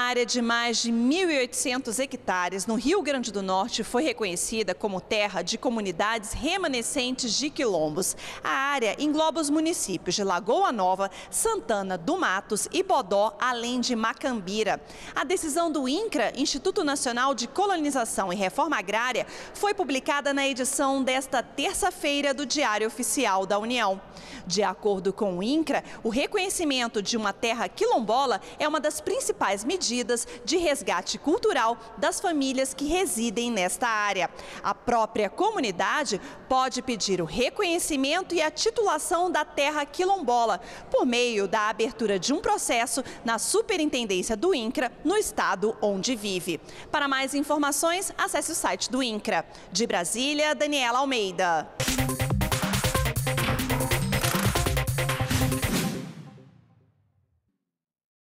área de mais de 1.800 hectares no Rio Grande do Norte foi reconhecida como terra de comunidades remanescentes de quilombos. A área engloba os municípios de Lagoa Nova, Santana do Matos e Bodó, além de Macambira. A decisão do INCRA, Instituto Nacional de Colonização e Reforma Agrária, foi publicada na edição desta terça-feira do Diário Oficial da União. De acordo com o INCRA, o reconhecimento de uma terra quilombola é uma das principais medidas de resgate cultural das famílias que residem nesta área. A própria comunidade pode pedir o reconhecimento e a titulação da terra quilombola por meio da abertura de um processo na Superintendência do INCRA no estado onde vive. Para mais informações, acesse o site do INCRA. De Brasília, Daniela Almeida.